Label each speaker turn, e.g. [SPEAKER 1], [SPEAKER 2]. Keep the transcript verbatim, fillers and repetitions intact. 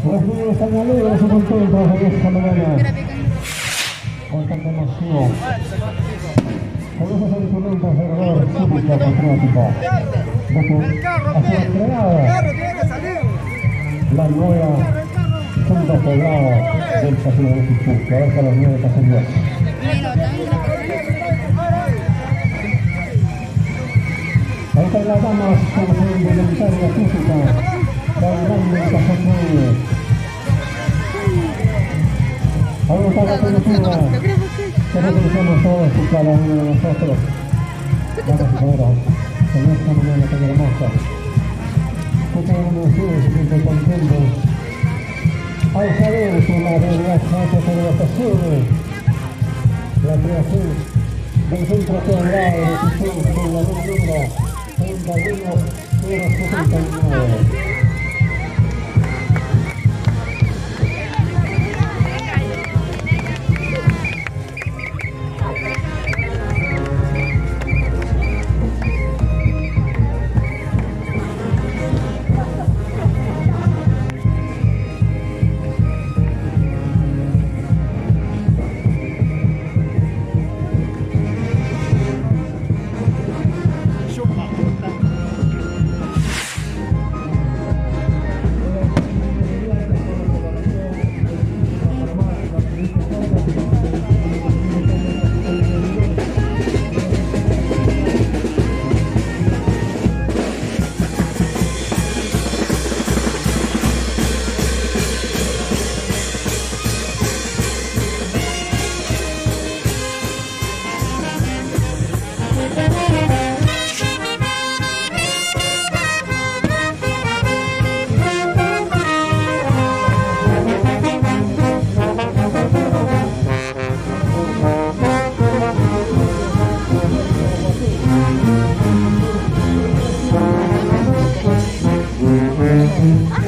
[SPEAKER 1] Los niños están alegres y contentos de esta mañana, con tanta emoción. Con esos sentimientos de dolor cívico patriótico, de que ha sido creada la nueva Junta Poblada del Casino de Jesús, que abarca los nueve caseríos. Ahí trasladamos como se indumentaria física del grande Cajón nueve. Ahí está la comitiva que reconocemos todos y cada uno de nosotros. Vamos ahora, con esta mañana tan hermosa, que tenemos ustedes siempre contentos al saber que la realidad se hace celebraciones, la creación del Centro Federal de Jesús con la luz negra en Gallego cero setenta y nueve.
[SPEAKER 2] Mm-hmm.